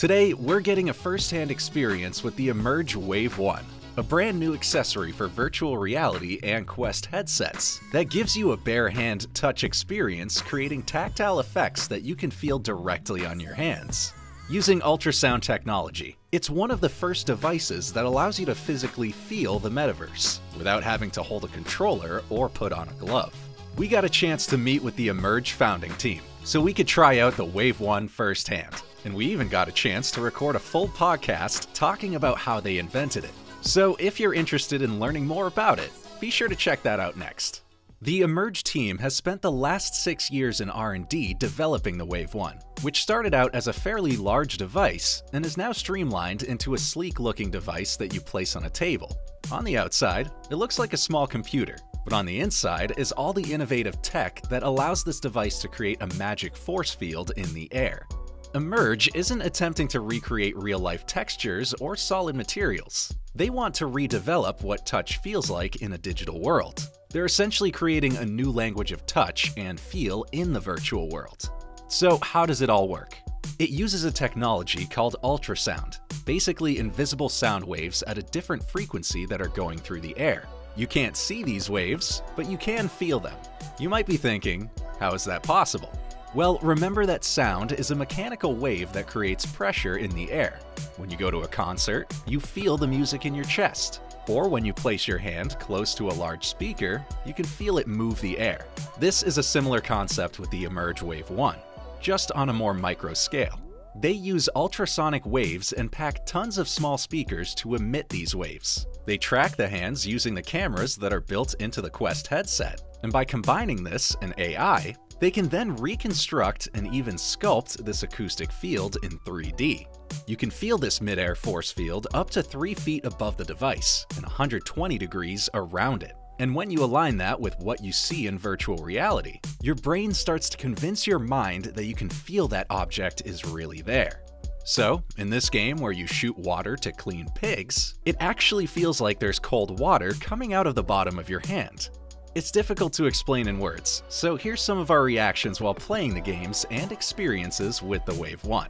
Today, we're getting a first-hand experience with the Emerge Wave 1, a brand new accessory for virtual reality and Quest headsets that gives you a bare-hand touch experience, creating tactile effects that you can feel directly on your hands. Using ultrasound technology, it's one of the first devices that allows you to physically feel the metaverse without having to hold a controller or put on a glove. We got a chance to meet with the Emerge founding team, so we could try out the Wave 1 firsthand. And we even got a chance to record a full podcast talking about how they invented it. So if you're interested in learning more about it, be sure to check that out next. The Emerge team has spent the last 6 years in R&D developing the Wave 1, which started out as a fairly large device and is now streamlined into a sleek-looking device that you place on a table. On the outside, it looks like a small computer, but on the inside is all the innovative tech that allows this device to create a magic force field in the air. Emerge isn't attempting to recreate real-life textures or solid materials. They want to redevelop what touch feels like in a digital world. They're essentially creating a new language of touch and feel in the virtual world. So how does it all work? It uses a technology called ultrasound, basically invisible sound waves at a different frequency that are going through the air. You can't see these waves, but you can feel them. You might be thinking, how is that possible? Well, remember that sound is a mechanical wave that creates pressure in the air. When you go to a concert, you feel the music in your chest. Or when you place your hand close to a large speaker, you can feel it move the air. This is a similar concept with the Emerge Wave 1, just on a more micro scale. They use ultrasonic waves and pack tons of small speakers to emit these waves. They track the hands using the cameras that are built into the Quest headset, and by combining this and AI, they can then reconstruct and even sculpt this acoustic field in 3D. You can feel this mid-air force field up to 3 feet above the device and 120 degrees around it. And when you align that with what you see in virtual reality, your brain starts to convince your mind that you can feel that object is really there. So, in this game where you shoot water to clean pigs, it actually feels like there's cold water coming out of the bottom of your hand. It's difficult to explain in words, so here's some of our reactions while playing the games and experiences with the Wave 1.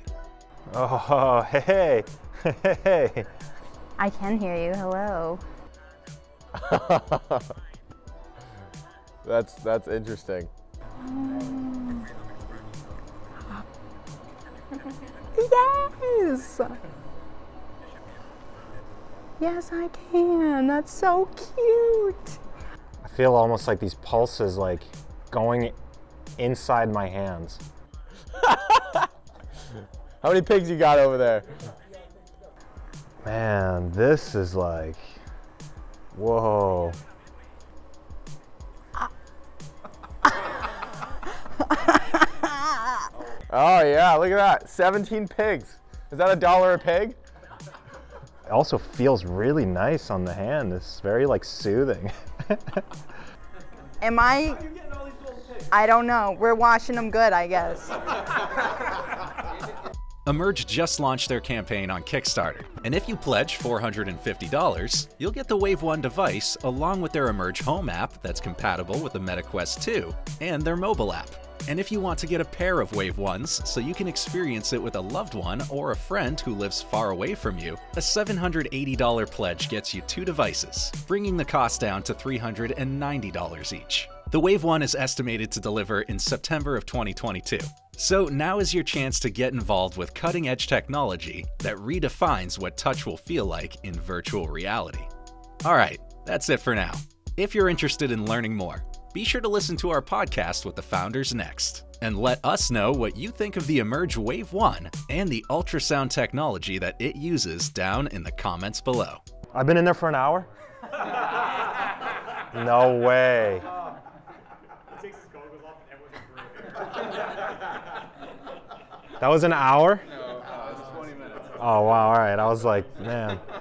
Oh, hey, hey. I can hear you, hello. That's interesting. Yes! Yes, I can. That's so cute. I feel almost like these pulses like going inside my hands. How many pigs you got over there? Man, this is like, whoa. Oh yeah, look at that, 17 pigs. Is that $1 a pig? It also feels really nice on the hand. It's very like soothing. Am I? I don't know. We're washing them good, I guess. Emerge just launched their campaign on Kickstarter, and if you pledge $450, you'll get the Wave 1 device along with their Emerge Home app that's compatible with the Meta Quest 2 and their mobile app. And if you want to get a pair of Wave 1s so you can experience it with a loved one or a friend who lives far away from you, a $780 pledge gets you 2 devices, bringing the cost down to $390 each. The Wave 1 is estimated to deliver in September of 2022. So now is your chance to get involved with cutting-edge technology that redefines what touch will feel like in virtual reality. Alright, that's it for now. If you're interested in learning more, be sure to listen to our podcast with the founders next, and let us know what you think of the Emerge Wave 1 and the ultrasound technology that it uses down in the comments below. I've been in there for an hour? No way. That was an hour? No, it was 20 minutes. Oh wow, all right. I was like, man.